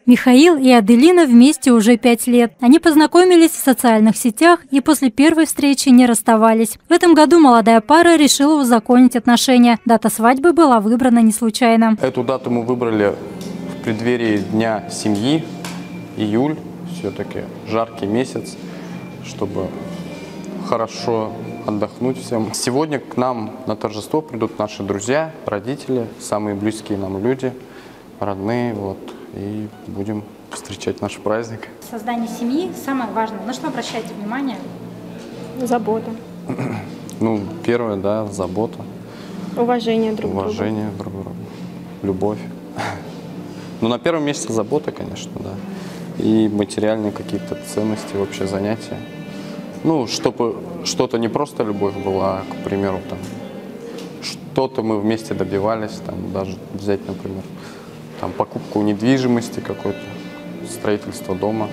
Михаил и Аделина вместе уже 5 лет. Они познакомились в социальных сетях и после первой встречи не расставались. В этом году молодая пара решила узаконить отношения. Дата свадьбы была выбрана не случайно. Эту дату мы выбрали в преддверии Дня семьи, июль, все-таки жаркий месяц, чтобы хорошо отдохнуть всем. Сегодня к нам на торжество придут наши друзья, родители, самые близкие нам люди, родные, и будем встречать наш праздник. Создание семьи самое важное. На что обращайте внимание? Забота. Первое, да, забота. Уважение друг к другу. Уважение друг к другу. Любовь. На первом месте забота, конечно, да. И материальные какие-то ценности, вообще занятия. Чтобы что-то не просто любовь была, а, к примеру, что-то мы вместе добивались, даже взять, например, покупку недвижимости какой-то, строительство дома.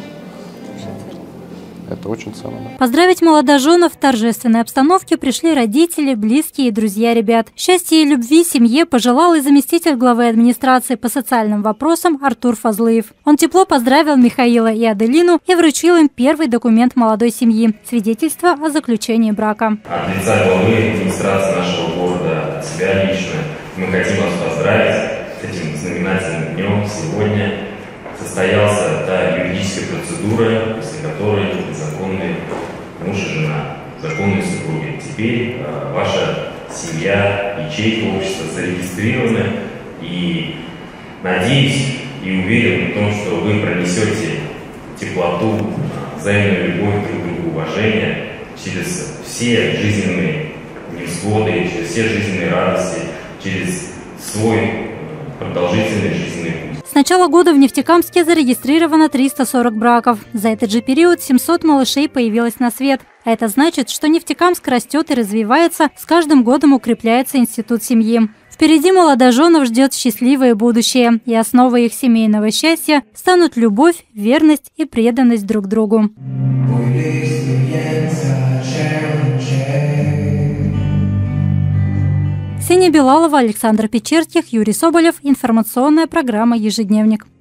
Это очень ценно. Да. Поздравить молодоженов в торжественной обстановке пришли родители, близкие и друзья ребят. Счастья и любви семье пожелал и заместитель главы администрации по социальным вопросам Артур Фазлыев. Он тепло поздравил Михаила и Аделину и вручил им первый документ молодой семьи – свидетельство о заключении брака. От лица главы администрации нашего города, от себя лично, мы хотим вас поздравить с этим знаменательным днем. Сегодня состоялся та юридическая процедура, после которой законные муж и жена, законные супруги. Теперь ваша семья, ячейка общества зарегистрированы, и надеюсь и уверен в том, что вы пронесете теплоту, взаимную любовь друг к другу, уважение через все жизненные невзгоды, через все жизненные радости, через свой продолжительный жизненный путь. С начала года в Нефтекамске зарегистрировано 340 браков. За этот же период 700 малышей появилось на свет. А это значит, что Нефтекамск растет и развивается, с каждым годом укрепляется институт семьи. Впереди молодоженов ждет счастливое будущее, и основой их семейного счастья станут любовь, верность и преданность друг другу. Ксения Белалова, Александр Печерских, Юрий Соболев. Информационная программа «Ежедневник».